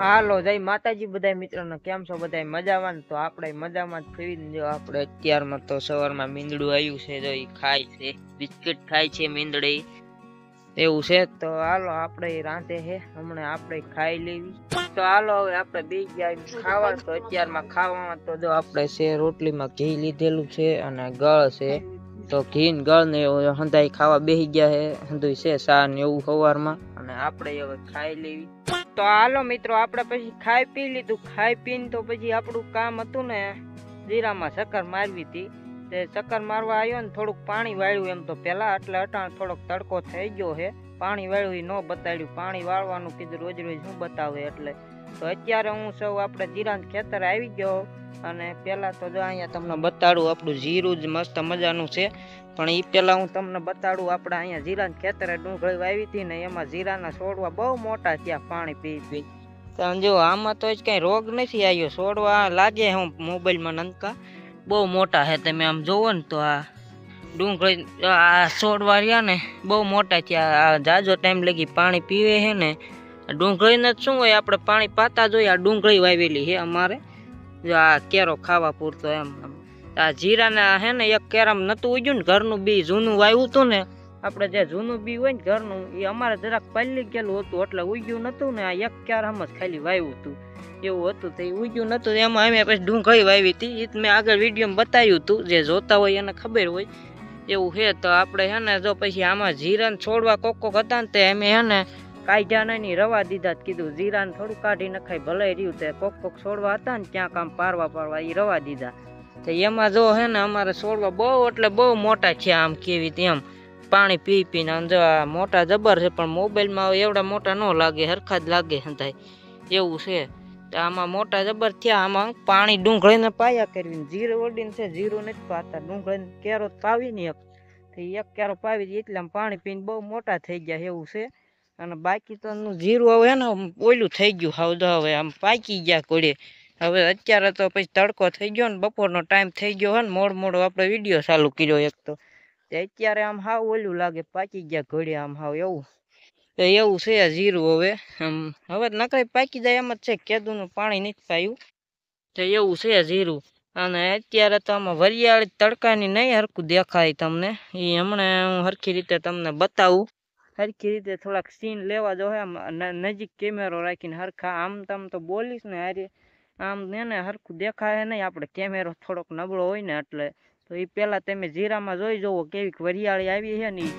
હાલો જય માતાજી બધા મિત્રોને કેમ છો બધા મજામાં તો આપણે મજામાં જ ફેરીને જો આપણે અત્યારમાં તો સવારમાં મીંદડું આવ્યું છે જો ઈ ખાય છે બિસ્કિટ ખાય છે મીંદડી એવું છે તો હાલો આપણે રાંધે છે હમણાં આપણે ખાઈ લેવી તો હાલો હવે આપણે બે ગયા ખાવા તો અત્યારમાં ખાવામાં તો જો આપણે છે રોટલીમાં ઘી લીધેલું છે અને ગળ છે તો ઘી ને ગળ ને હંધાઈ ખાવા બેસી ગયા છે હંધુય છે સા ને એવું સવારમાં અને આપણે હવે ખાઈ લેવી તો હાલો મિત્રો આપણે પછી ખાઈ પી લીધું ખાઈ પીને તો પછી આપણું કામ હતું ને જીરામાં શક્કર મારવી હતી તે શક્કર મારવા આવ્યો ને થોડુંક પાણી વાળ્યું એમ તો પેલા એટલે અટાણ થોડોક તડકો થઈ ગયો છે પાણી વાળ્યું એ ન બતાડ્યું પાણી વાળવાનું કીધું રોજ રોજ શું બતાવે એટલે તો અત્યારે હું સૌ આપણે જીરાના ખેતર આવી ગયો અને પેલા તો જો અહીંયા તમને બતાડું આપણું જીરું જ મસ્ત મજાનું છે પણ એ પેલા હું તમને બતાડું આપણે અહીંયા જીરાના ખેતરે ડુંગળી વાવી હતી ને એમાં જીરાના છોડવા બહુ મોટા થયા પાણી પી પી જો આમાં તો જ કઈ રોગ નથી આવ્યો છોડવા લાગે હું મોબાઈલમાં નનકા બહુ મોટા છે તમે આમ જોવો ને તો આ ડુંગળી આ છોડવા રહ્યા ને બહુ મોટા થયા આ જાજો ટાઈમ લગી પાણી પીવે છે ને ડુંગળીને શું હોય આપણે પાણી પાતા જોઈએ આ ડુંગળી વાવેલી છે અમારે જો આ કેરો ખાવા પૂરતો એમ આ જીરાના હે ને એક કેરામ નતું ઉગ્યું ને ઘરનું બી જૂનું વાવ્યું હતું ને આપણે જે જૂનું બી હોય ને ઘરનું એ અમારે જરાક પલ્લી ગયેલું હતું એટલે ઉગ્યું નતું ને આ એક કેરામ જ ખાલી વાવ્યું હતું એવું હતું તો એ ઉગ્યું નતું એમાં અમે પછી ડુંગળી વાવી હતી એ મેં આગળ વિડીયોમાં બતાવ્યું હતું જે જોતા હોય એને ખબર હોય એવું છે તો આપણે હે ને જો પછી આમાં જીરાને છોડવા કોક કોક હતા ને તે અમે હે ને કાઢ્યા નહીં રવા દીધા કીધું જીરાને થોડું કાઢી નખાય ભલે રહ્યું તે કોક કોક છોડવા હતા ને ત્યાં કામ પારવા એ રવા દીધા તો એમાં જો હે ને અમારે છોડવા બહુ એટલે બહુ મોટા છે આમ કેવી તેમ પાણી પી પીને જો આ મોટા જબર છે પણ મોબાઈલમાં એવડા મોટા ન લાગે હરખા જ લાગે હંધાય એવું છે તો આમાં મોટા જબર થયા આમાં પાણી ડુંગળીને પાયા કરવીને જીરું ઓડીને છે જીરું નથી પાતા ડુંગળીને કેરો પાવી ને એક કેરો પાવી એટલે આમ પાણી પીને બહુ મોટા થઈ ગયા એવું છે અને બાકી તો જીરું હવે ને ઓયલું થઈ ગયું હાવ હવે આમ પાકી ગયા કોડે હવે અત્યારે તો પછી તડકો થઈ ગયો ને બપોરનો ટાઈમ થઈ ગયો હોય ને મોડો આપણે વિડીયો ચાલુ કર્યો એક તો અત્યારે આમ હાવ ઓલું લાગે પાકી ગયા ઘોડે આમ હાવ એવું છે જીરું હવે નકરી પાકી જાય એમ જ છે કેદુનું પાણી નથી પાયું તો એવું છે જીરું અને અત્યારે તો આમાં વરિયાળી તડકાની નહીં હરખું દેખાય તમને એ હમણાં હું હરખી રીતે તમને બતાવું હરખી રીતે થોડાક સીન લેવા જો આમ નજીક કેમેરો રાખીને હરખા આમ તમ તો બોલીશ ને હારે આમ ને હરખું દેખાય નહીં આપણે કેમેરો થોડોક નબળો હોય ને એટલે તો એ પેલા તમે જીરામાં જોઈ જોવો કેવી વરિયાળી આવી છે ને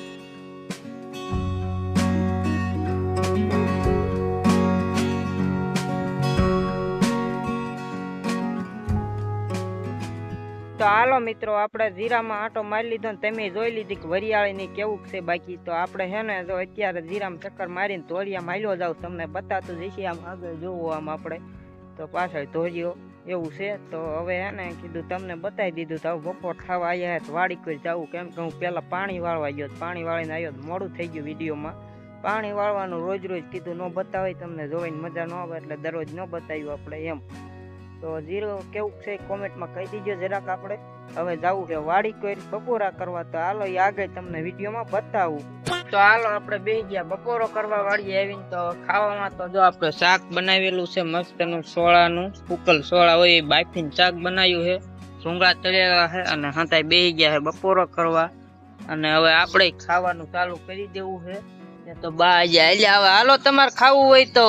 તો હાલો મિત્રો આપણે જીરામાં આટો મારી લીધો ને તમે જોઈ લીધી કે વરિયાળીની કેવું છે બાકી તો આપણે હે ને જો અત્યારે જીરામાં ચક્કર મારીને ધોરિયા માલ્યો જાવ તમને બતાતું જઈશે આમ આગળ જોવો આમ આપણે તો પાછળ ધોર્યો એવું છે તો હવે હે ને કીધું તમને બતાવી દીધું તો બપોર ખાવા આવ્યા તો વાડી કરી જવું કેમ કે હું પહેલાં પાણી વાળવા ગયો પાણી વાળીને આવ્યો મોડું થઈ ગયું વિડીયોમાં પાણી વાળવાનું રોજ રોજ કીધું ન બતાવે તમને જોઈને મજા ન આવે એટલે દરરોજ ન બતાવ્યું આપણે એમ તો જીરું કેવું છે કોમેન્ટમાં કહી દીજો જરાક આપણે હવે જવું છે વાડી કોઈ બપોરા કરવા તો હાલો એ આગળ તમને વિડીયોમાં બતાવું તો હાલો આપણે બેસી ગયા બપોરો કરવા વાળી આવીને તો ખાવામાં તો જો આપણે શાક બનાવેલું છે મસ્તનું સોળાનું ઉકલ સોળા હોય એ બાફીને શાક બનાવ્યું છે ભૂંગળા તળેલા છે અને હંતાઈ બેસી ગયા છે બપોરો કરવા અને હવે આપણે ખાવાનું ચાલુ કરી દેવું છે તો બા જાય એટલે હવે હાલો તમારે ખાવું હોય તો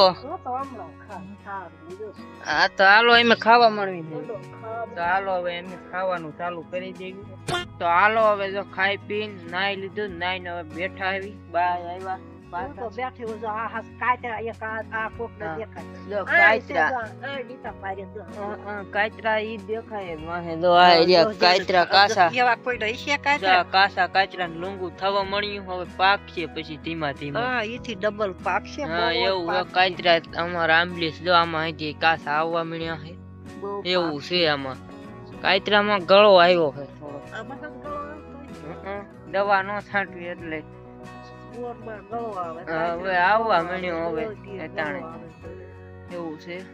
હા તો હાલો એમ ખાવા મળવી છે તો હાલો હવે એમ ખાવાનું ચાલુ કરી દેવી તો હાલો હવે જો ખાઈ પીને નાઈ લીધું નાઈને હવે બેઠા આવી બા આવ્યા કાચરા ઈ દેખાય કાસા કાચરા લુંગુ થવા મળ્યું હવે પાક છે પછી ધીમા ધીમા ડબલ પાક છે એવું કાચરા અમારા આંબલીસ જો આમાં હજી કાસા આવવા મળ્યા છે એવું છે આમાં કાચરામાં ગળો આવ્યો છે દવા નો છાંટવી એટલે હવે આવવા મળ્યો હવે એવું છે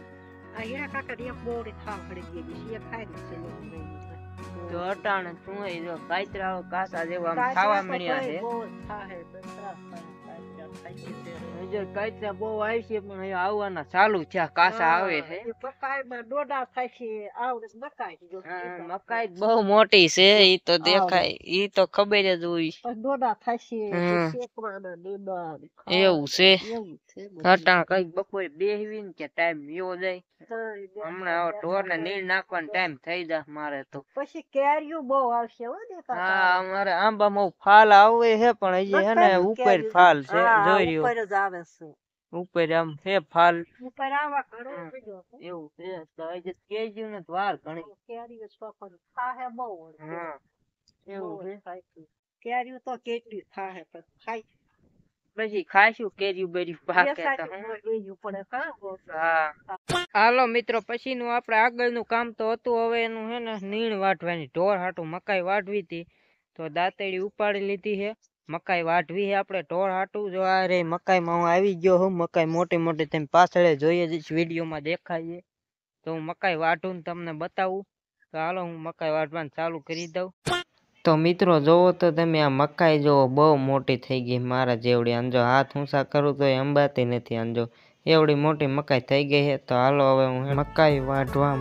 તો અટાણે શું જો કાચરા કાસા જેવા ખાવા મળ્યા છે હજુ કાચા બહુ આવી છે પણ હવે આવવાના ચાલુ થયા કાસા આવે છે મકાઈ બહુ મોટી છે ઈ તો દેખાય ઈ તો ખબર જ હોય એવું છે ઘટા કઈ બપોરે બેહવી ને કે ટાઈમ યો જાય હમણાં હવે ઢોર ને નીણ નાખવાનો ટાઈમ થઈ જાય મારે તો પછી કેરીઓ બહુ આવશે હો હા અમારે આંબામાં ફાલ આવે છે પણ હજી હે ને ઉપર ફાલ છે જોઈ રહ્યો ઉપર જ આવે છે ઉપર આમ છે ફાલ ઉપર આવા ઘણો એવું છે તો હજી કેજી ને વાર ઘણી કેરીઓ ચોખર થાહે બહુ હા એવું છે કેરીઓ તો કેટલી થાહે પણ ખાઈ પછી ખાઈશું કેરીયું બેરી પાકે તો પડે હા હાલો મિત્રો પછી નું આપણે આગળનું કામ તો હતું હવે એનું હે ને નીણ વાટવાની ઢોર હાટું મકાઈ વાટવી હતી તો દાંતેડી ઉપાડી લીધી છે મકાઈ વાટવી છે આપણે ઢોર હાટું જો આ રે મકાઈમાં હું આવી ગયો હું મકાઈ મોટી મોટી તમે પાછળ જોઈએ જ વિડીયોમાં દેખાય તો હું મકાઈ વાટું ને તમને બતાવું તો હાલો હું મકાઈ વાટવાનું ચાલુ કરી દઉં તો મિત્રો જોવો તો તમે આ મકાઈ જોવો બહુ મોટી થઈ ગઈ મારા જેવડી આંજો હાથ ઊંચા કરું તો અંબાતી નથી આંજો એવડી મોટી મકાઈ થઈ ગઈ છે તો હાલો હવે હું મકાઈ વાઢવા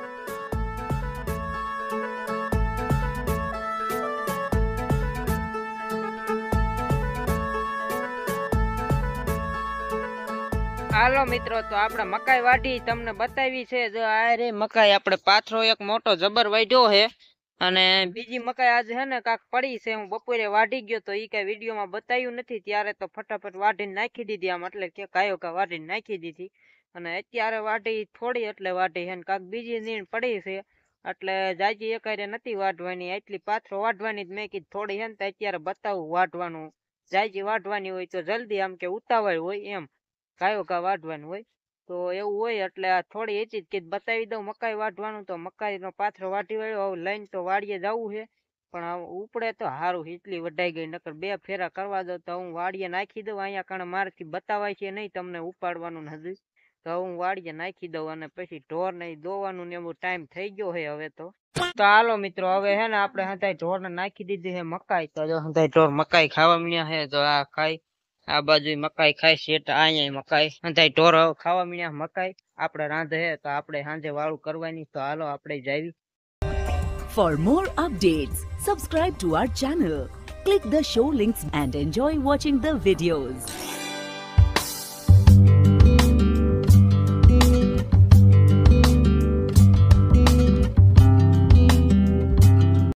હાલો મિત્રો તો આપણે મકાઈ વાઢી તમને બતાવી છે જો આ રે મકાઈ આપણે પાથરો એક મોટો જબર વાઢ્યો છે અને બીજી મકાઈ આજે હે ને કાક પડી છે હું બપોરે વાઢી ગયો તો ઈ કઈ વિડીયોમાં બતાવ્યું નથી ત્યારે તો ફટાફટ વાઢીને નાખી દીધી આમ એટલે કે કાયો કા વાઢીને નાખી દીધી અને અત્યારે વાઢી થોડી એટલે વાઢી છે ને કાક બીજી નીણ પડી છે એટલે જાજી એકારે નથી વાઢવાની એટલી પાથરો વાઢવાની જ મેં કીધું થોડી છે ને તો અત્યારે બતાવું વાઢવાનું જાજી વાઢવાની હોય તો જલ્દી આમ કે ઉતાવળ હોય એમ કાયો કા વાઢવાનું હોય તો એવું હોય એટલે આ થોડી એચી જ બતાવી દઉં મકાઈ વાઢવાનું તો મકાઈનો પાથરો વાઢી વાળ્યો હવે લઈને તો વાડીએ જવું છે પણ ઉપડે તો હારું એટલી વઢાઈ ગઈ નકર બે ફેરા કરવા દો તો હું વાડીએ નાખી દઉં અહીંયા કારણ મારાથી બતાવાય છે નહીં તમને ઉપાડવાનું નથી તો હું વાડીએ નાખી દઉં અને પછી ઢોર ને દોવાનું ને એવો ટાઈમ થઈ ગયો છે હવે તો હાલો મિત્રો હવે હે ને આપણે હંધાઈ ઢોર ને નાખી દીધી છે મકાઈ તો જો હંધાઈ ઢોર મકાઈ ખાવા મળ્યા છે તો આ ખાઈ આ બાજુ મકાઈ ખાય શેઠ અહીંયા મકાઈ હંધાઈ ઢોર ખાવા મળ્યા મકાઈ આપણે રાંધે હે તો આપણે સાંજે વાળું કરવાની તો હાલો આપણે જાવી For more updates, subscribe to our channel, click the show links and enjoy watching the videos.